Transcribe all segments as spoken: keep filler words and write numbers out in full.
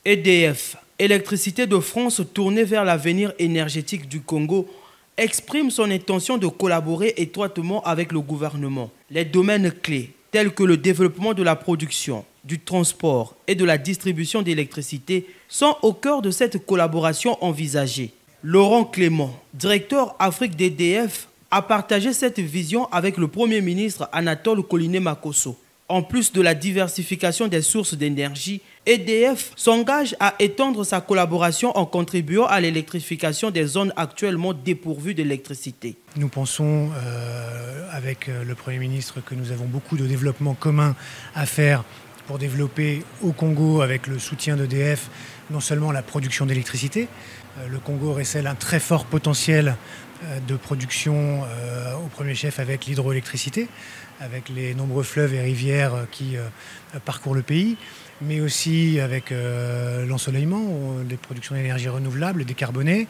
E D F, Électricité de France tournée vers l'avenir énergétique du Congo, exprime son intention de collaborer étroitement avec le gouvernement. Les domaines clés, tels que le développement de la production, du transport et de la distribution d'électricité, sont au cœur de cette collaboration envisagée. Laurent Clément, directeur Afrique d'E D F, a partagé cette vision avec le Premier ministre Anatole Koliné-Makosso. En plus de la diversification des sources d'énergie, E D F s'engage à étendre sa collaboration en contribuant à l'électrification des zones actuellement dépourvues d'électricité. Nous pensons euh, avec le Premier ministre que nous avons beaucoup de développement commun à faire pour développer au Congo, avec le soutien d'E D F, non seulement la production d'électricité. Euh, le Congo recèle un très fort potentiel euh, de production euh, au premier chef avec l'hydroélectricité, avec les nombreux fleuves et rivières qui euh, parcourent le pays, mais aussi avec euh, l'ensoleillement, les productions d'énergie renouvelable, décarbonées.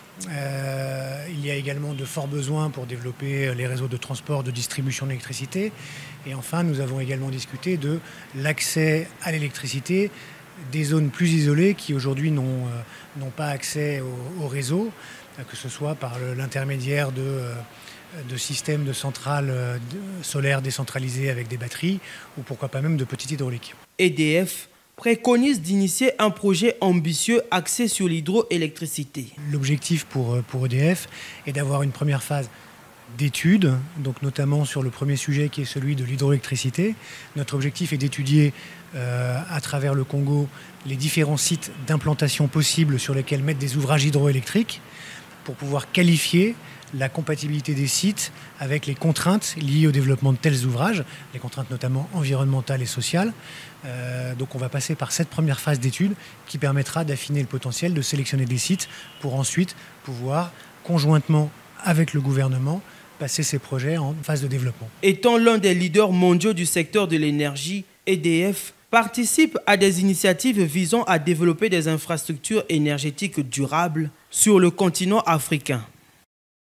Euh, il y a également de forts besoins pour développer les réseaux de transport, de distribution d'électricité. Et enfin, nous avons également discuté de l'accès à l'électricité des zones plus isolées qui aujourd'hui n'ont euh, n'ont pas accès au, au réseau, que ce soit par l'intermédiaire de... Euh, de systèmes de centrales solaires décentralisées avec des batteries ou pourquoi pas même de petites hydrauliques. E D F préconise d'initier un projet ambitieux axé sur l'hydroélectricité. L'objectif pour, pour E D F est d'avoir une première phase d'études, donc notamment sur le premier sujet qui est celui de l'hydroélectricité. Notre objectif est d'étudier euh, à travers le Congo les différents sites d'implantation possibles sur lesquels mettre des ouvrages hydroélectriques pour pouvoir qualifier la compatibilité des sites avec les contraintes liées au développement de tels ouvrages, les contraintes notamment environnementales et sociales. Euh, donc on va passer par cette première phase d'étude qui permettra d'affiner le potentiel, de sélectionner des sites pour ensuite pouvoir, conjointement avec le gouvernement, passer ces projets en phase de développement. Étant l'un des leaders mondiaux du secteur de l'énergie, E D F participe à des initiatives visant à développer des infrastructures énergétiques durables sur le continent africain.